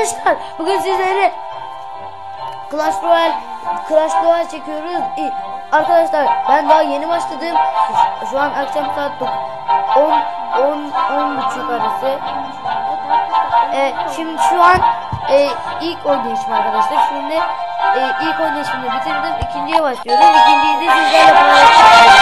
arkadaşlar, bugün sizlere Clash Royale çekiyoruz. Arkadaşlar ben daha yeni başladım. Şu an akşam saat 10-10:30 arası. Şimdi şu an ilk oynayışım arkadaşlar. Şimdi ilk oynayışımı bitirdim. İkinciye başlıyorum. İkinciyi de sizlerle paylaşacağım.